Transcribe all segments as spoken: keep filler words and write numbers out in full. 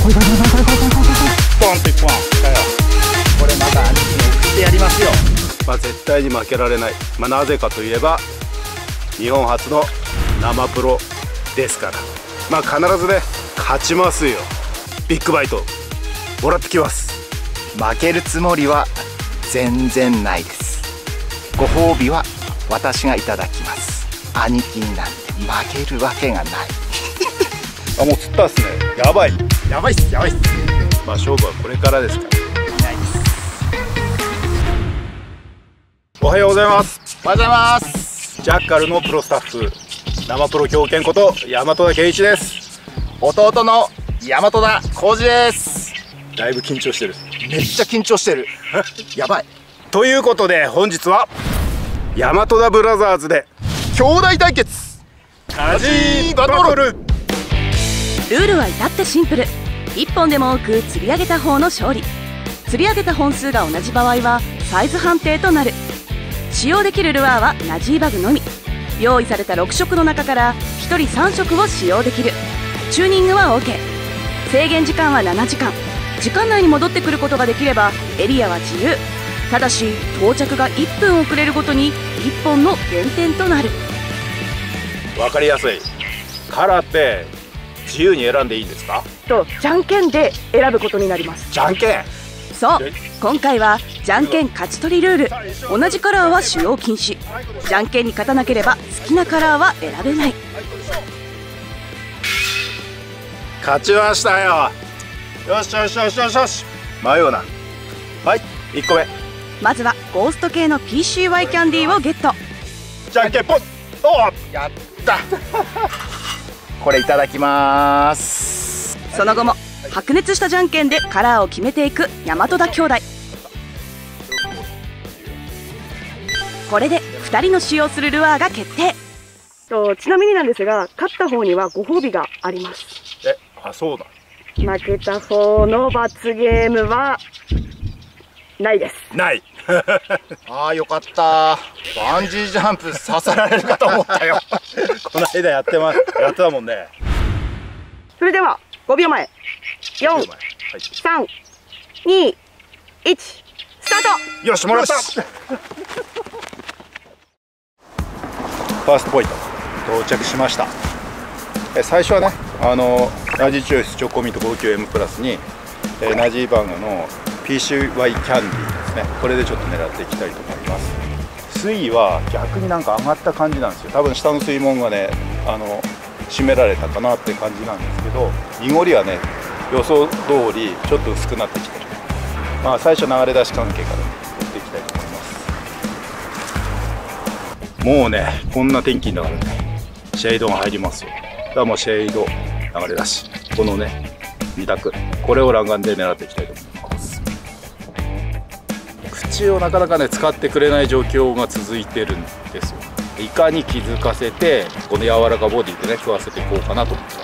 ポンと一本来たよ。これまた兄貴に送ってやりますよ。まあ絶対に負けられない。まあなぜかといえば日本初の生プロですから、まあ必ずね勝ちますよ。ビッグバイトもらってきます。 負けるつもりは全然ないです。ご褒美は私がいただきます。兄貴になんて負けるわけがない。 あ、もう釣ったっすね。やばいやばいっすやばいっす。 まあ勝負はこれからですから。 ないです。 おはようございます。 おはようございます。 ジャッカルのプロスタッフ生プロ狂犬こと大和田健一です。 弟の大和田浩二です。 だいぶ緊張してる。 めっちゃ緊張してる。やばい。 ということで本日は大和田ブラザーズで兄弟対決カジバトル。 ルールは至ってシンプル。いっぽんでも多く釣り上げた方の勝利。釣り上げた本数が同じ場合はサイズ判定となる。使用できるルアーはナジーバグのみ。用意されたろくしょくの中からひとりさんしょくを使用できる。チューニングは オーケー。 制限時間はななじかん。時間内に戻ってくることができればエリアは自由。ただし到着がいっぷん遅れるごとにいっぽんの減点となる。 分かりやすい。カラーって自由に選んでいいんですか？ とじゃんけんで選ぶことになります。 じゃんけん。 そう、今回はじゃんけん勝ち取りルール。同じカラーは使用禁止。じゃんけんに勝たなければ好きなカラーは選べない。 勝ちましたよ。よしよしよしよしよし。迷うな。はい、いっこめ。 まずはゴースト系の ピーシーワイ キャンディーをゲット。 じゃんけんぽん。おお、 やったこれいただきます。 その後も白熱したじゃんけんでカラーを決めていく大和田兄弟。これでふたりの使用するルアーが決定。とちなみになんですが、勝った方にはご褒美があります。 え、あ、そうだ。 負けた方の罰ゲームはないです。 ない。 ああよかった。バンジージャンプさせられるかと思ったよ。 この間やってます。やってたもんね。 それではごびょうまえ。よん、さん、に、いち、スタート。 よし、もらった。ファーストポイント到着しました。え最初はね、あのナジーチョイスチョコミント ごきゅうエム プラスに、えー、ナジーバングの ピーシーワイ キャンディーですね。これでちょっと狙っていきたいと思います。水位は逆になんか上がった感じなんですよ。多分下の水門がね、あの締められたかなって感じなんですけど、濁りはね予想通りちょっと薄くなってきてる。まあ最初流れ出し関係からやっていきたいと思います。もうねこんな天気だからね、シェードが入りますよ。だからもうシェード流れ出し、このねに択、これを欄干で狙っていきたいと思います。口をなかなかね使ってくれない状況が続いてるんですよ。いかに気づかせてこの柔らかボディでね食わせていこうかなと思ってます。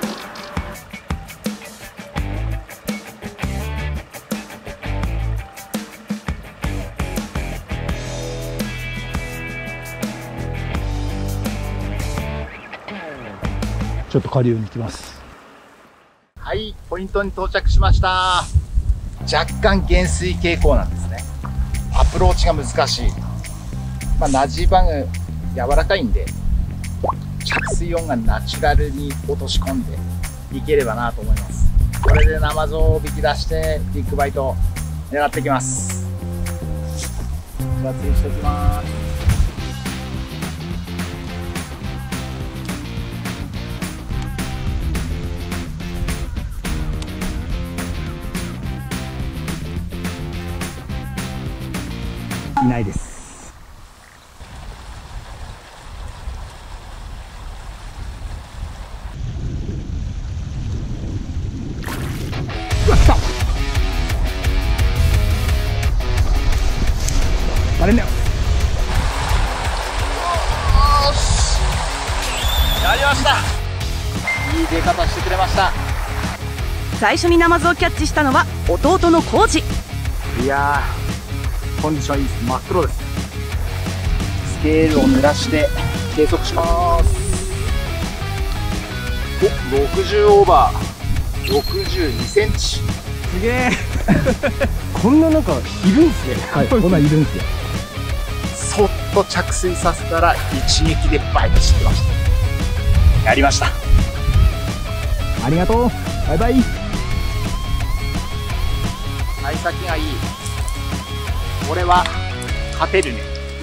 ちょっと下流に行きます。 はい、ポイントに到着しました。若干減水傾向なんですね。アプローチが難しい。まあ、ナジーバグ柔らかいんで、着水音がナチュラルに落とし込んでいければなと思います。これでナマズを引き出してビッグバイト狙っていきます。じゃあ釣りしておきます。 いないです。うわ、来た。バレんなよ。 よし、やりました。いい出方してくれました。 最初にナマズをキャッチしたのは弟の浩二。 いやーコンディションいいです。真っ黒です。スケールを濡らして計測します。お、ろくじゅうオーバー。 ろくじゅうにセンチ。 すげえこんななんかいるんすね。 はい、こんなんいるんですよ。 そっと着水させたら一撃でバイクしてました。やりました。 ありがとう。バイバイ。 幸先がいい。これは勝てるね。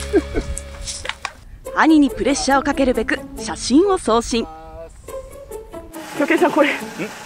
兄にプレッシャーをかけるべく写真を送信。京平さんこれ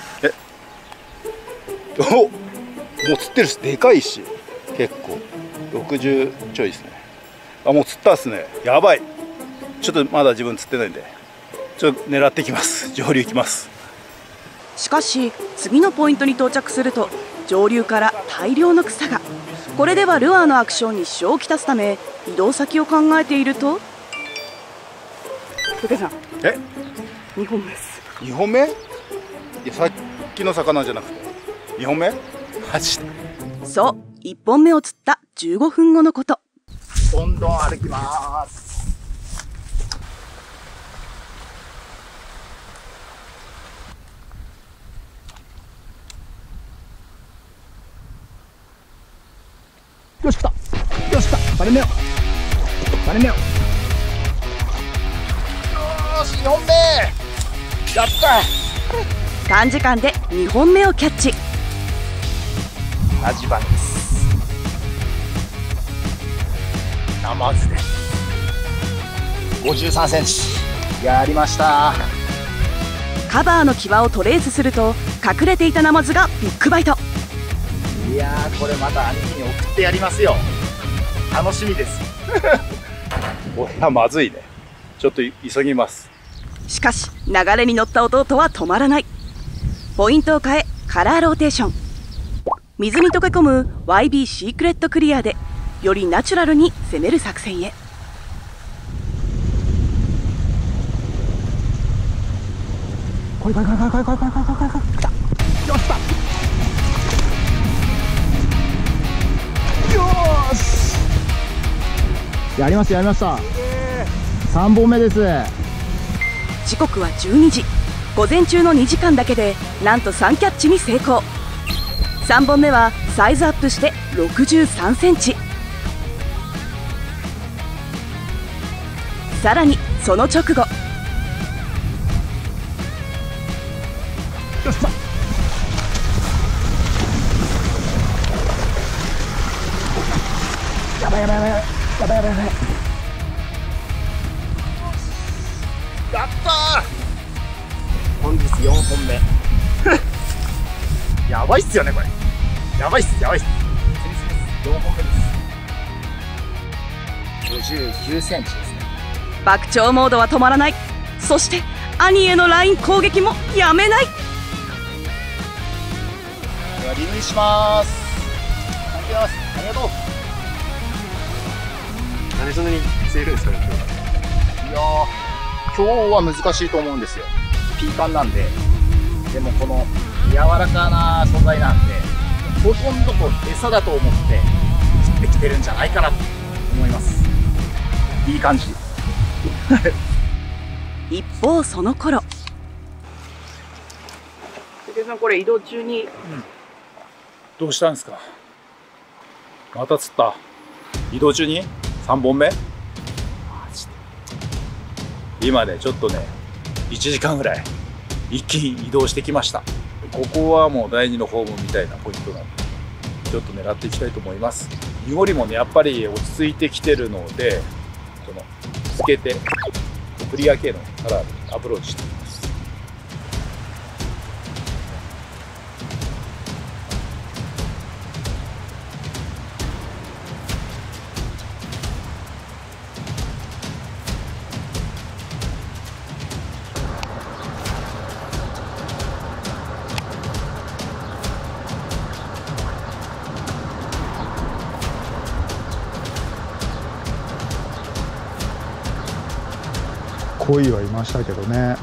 お、もう釣ってるし、でかいし、結構ろくじゅうちょいですね。あ、もう釣ったっすね。やばい。ちょっとまだ自分釣ってないんで、ちょっと狙ってきます。上流行きます。 しかし次のポイントに到着すると上流から大量の草が。これではルアーのアクションに支障をきたすため移動先を考えていると、京平さんえ、 にほんめです。 にほんめ？いや、さっきの魚じゃなくてにほんめ？マジで。 そう、いっぽんめを釣ったじゅうごふんごのこと。 どんどん歩きます。 よし来た。よし来た。バレめよ。バレめよ。 よーし、よんめやった。 短時間でにほんめをキャッチ。 同じ番です。ナマズでごじゅうさんセンチやりました。 カバーの際をトレースすると隠れていたナマズがビッグバイト。 いやー、これまた兄貴に送ってやりますよ。楽しみです。 これはまずいね。ちょっと急ぎます。 しかし流れに乗った弟は止まらない。ポイントを変えカラーローテーション。水に溶け込む ワイビー シークレットクリアでよりナチュラルに攻める作戦へ。 来い来い来い来い来い来い来い来い来い来い来い。来た。よし来た。よーし。やりましたやりました。さんぼんめです。 時刻はじゅうにじ。午前中のにじかんだけでなんとさんキャッチに成功。さんぼんめはサイズアップしてろくじゅうさんセンチ。さらにその直後、 よし来た。やばいやばいやばいやばいやばいやばいやばい。 やったー。本日よんほんめやばいっすよね、これ。やばいっす、やばいっす。よんほんめです。ごじゅうきゅうセンチですね。 爆釣モードは止まらない。そして兄へのライン攻撃もやめない。 ではリリースします。ありがとう。ありがとう。 なんでそんなに釣れるんですかね。 いやー、今日は難しいと思うんですよ。ピーカンなんで。でもこの柔らかな素材なんで、ほとんどこう餌だと思って釣ってきてるんじゃないかなと思います。いい感じ。 一方その頃、関根さんこれ移動中に、うん、 どうしたんですか。また釣った。移動中にさんぼんめ。今ねちょっとねいちじかんぐらい一気に移動してきました。ここはもうだいにのホームみたいなポイントなんでちょっと狙っていきたいと思います。濁りもねやっぱり落ち着いてきてるので、このつけてクリア系のカラーでアプローチしていきます。 鯉はいましたけどね。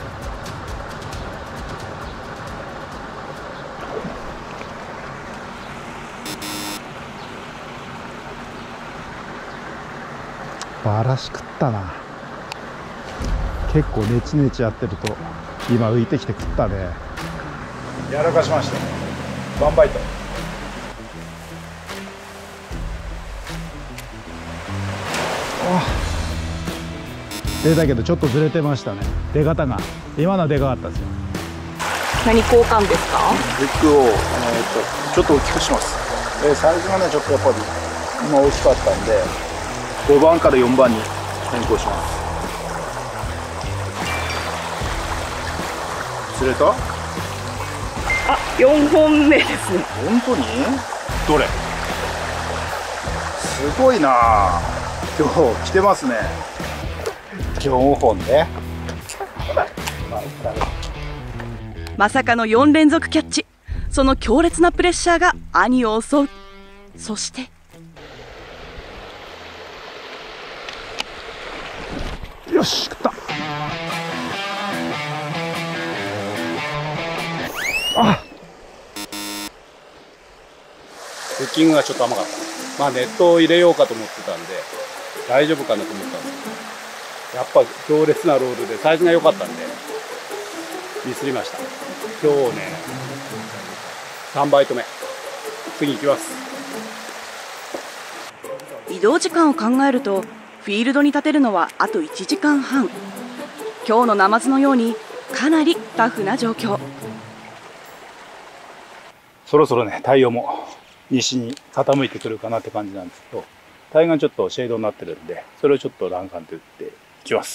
バラし食ったな。結構ネチネチやってると今浮いてきて食ったね。 やらかしましたね。ワンバイト。 出たけどちょっとずれてましたね、出方が。今のはでかかったですよ。 何交換ですか？ リックを、えー、とちょっと大きくします。えー、サイズがねちょっとやっぱり今大きかったんでごばんからよんばんに変更します。釣れた？ あ、よんほんめですね。 本当に？どれ？すごいなあ。今日来てますね。よんほんね。 まさかのよんれんぞくキャッチ。その強烈なプレッシャーが兄を襲う。そしてよし、食った。あ、 フッキングがちょっと甘かった。まあネットを入れようかと思ってたんで大丈夫かなと思ったんですけど、やっぱ強烈なロールでサイズが良かったんでミスりました。今日ねさんバイト目、次行きます。 移動時間を考えるとフィールドに立てるのはあといちじかんはん。今日のナマズのようにかなりタフな状況。 そろそろね太陽も西に傾いてくるかなって感じなんですけど、対岸ちょっとシェードになってるんで、それをちょっと欄干で打っていきます。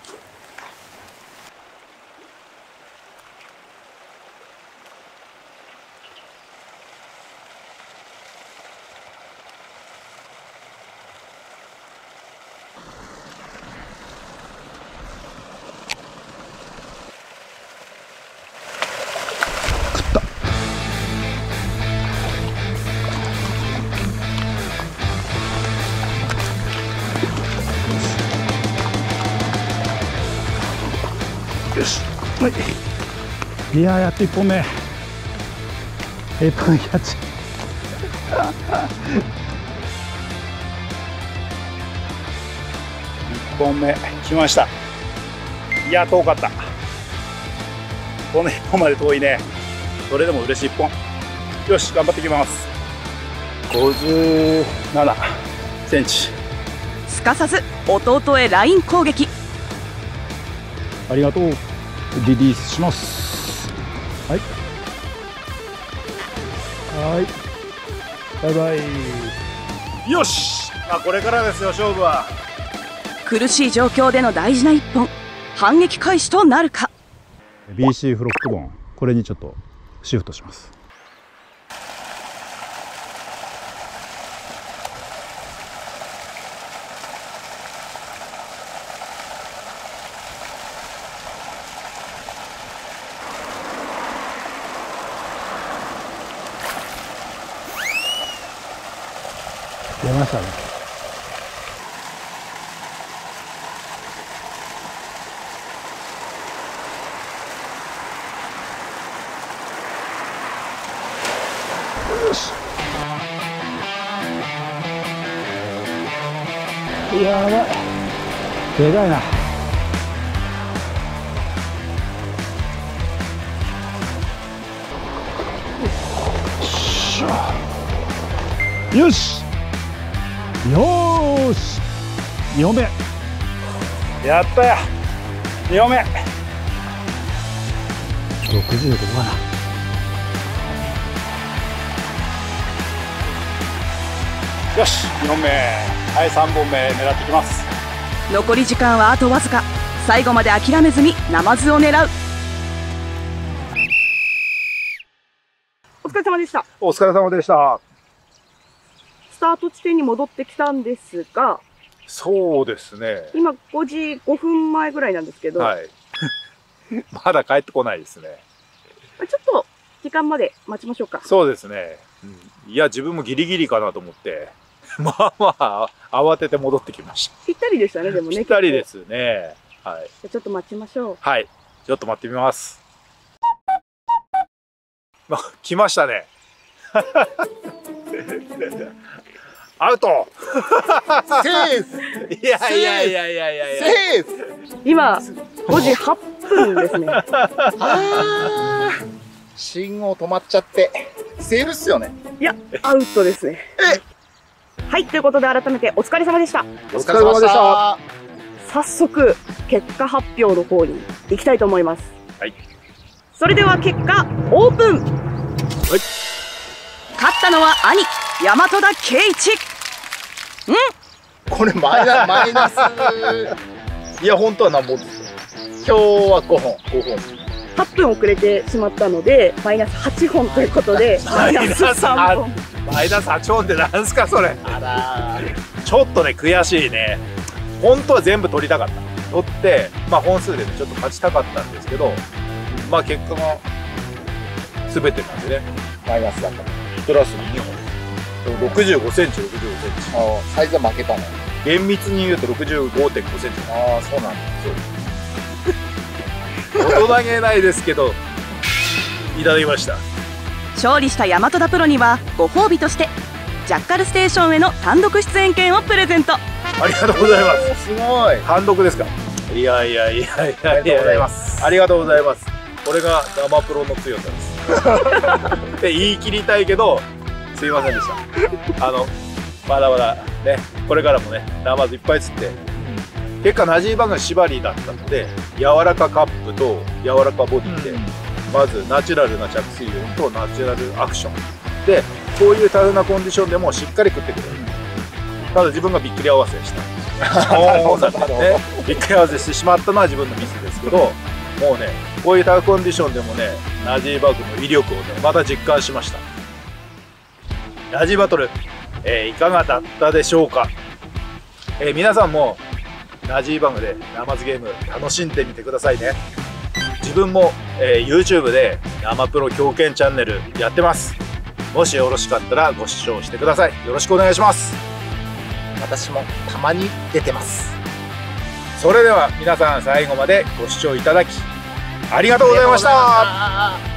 よし、はい。いやー、やっといっぽんめ。いっぽんキャッチ。いっぽんめ来ました。いや遠かった。このいっぽんまで遠いね。それでも嬉しいいっぽん。よし頑張っていきます。ごじゅうななセンチ。 すかさず弟へライン攻撃。 ありがとう。リリースします。はい。はい。バイバイ。 よし。あ、これからですよ勝負は。 苦しい状況での大事な一本。反撃開始となるか。 ビーシー フロックボーン、これにちょっとシフトします。出ましたね。よし。やばい。でかいな。よし。よーし、にほんめ。 やったや。にほんめ。 ろくじゅうごかな。 よしにほんめ。はい、さんぼんめ狙ってきます。 残り時間はあとわずか。最後まで諦めずにナマズを狙う。お疲れ様でした。 お疲れ様でした。 スタート地点に戻ってきたんですが、 そうですね。 今ごじごふんまえぐらいなんですけど、 はい。まだ帰ってこないですね。 ちょっと時間まで待ちましょうか。 そうですね。うん、いや自分もギリギリかなと思って、まあまあ慌てて戻ってきました。 ぴったりでしたね、でもね。 ぴったりですね。はい。 じゃちょっと待ちましょう。 はい。ちょっと待ってみます。まあ、来ましたね。アウト。 セーフ。 いやいやいやいやいやいや。 セーフ。 今ごじはっぷんですね。 あー、 信号止まっちゃって、セーフっすよね。 いや、アウトですね。はい、ということで改めてお疲れ様でした。 お疲れ様でした。 早速、結果発表の方に行きたいと思います。 はい。 それでは結果、オープン。はい。勝ったのは兄、大和田圭一。ん？ これマイナス、マイナス。いや、本当は何本ですか？今日はごほん。ごほん。 はっぷん遅れてしまったので、マイナスはちほんということで、マイナスさんぼん。 マイナスはちほんってなんすかそれ。 あらちょっとね悔しいね。本当は全部取りたかった。取って、まあ本数でねちょっと勝ちたかったんですけど、まあ結果が全てなんでね。 マイナスだった。 プラスにほん。ろくじゅうごセンチ、ろくじゅうごセンチ。 ああ、サイズは負けたね。 厳密に言うと ろくじゅうごてんごセンチ。 ああ、そうなんだ。 そう。大人げないですけど、いただきました。 勝利した大和田プロにはご褒美としてジャッカルステーションへの単独出演権をプレゼント。 ありがとうございます。 すごい。 単独ですか。いやいやいやいやいや。 ありがとうございます。 ありがとうございます。これが生プロの強さです。って言い切りたいけど、すいませんでした。あのまだまだね、これからもね、ナマズいっぱい釣って、結果ナジーバンが縛りだったので、柔らかカップと柔らかボディで。うん、まずナチュラルな着水音とナチュラルアクションで、こういうタフなコンディションでもしっかり食ってくれる。ただ自分がびっくり合わせしたね、びっくり合わせしてしまったのは自分のミスですけど、もうねこういうタフコンディションでもねナジーバグの威力をねまた実感しました。ナジーバトル、えー、いかがだったでしょうか。えー、皆さんもナジーバグでナマズゲーム楽しんでみてくださいね。自分も、えー、YouTube で生プロ狂犬チャンネルやってます。もしよろしかったらご視聴してください。よろしくお願いします。 私もたまに出てます。 それでは皆さん最後までご視聴いただきありがとうございました。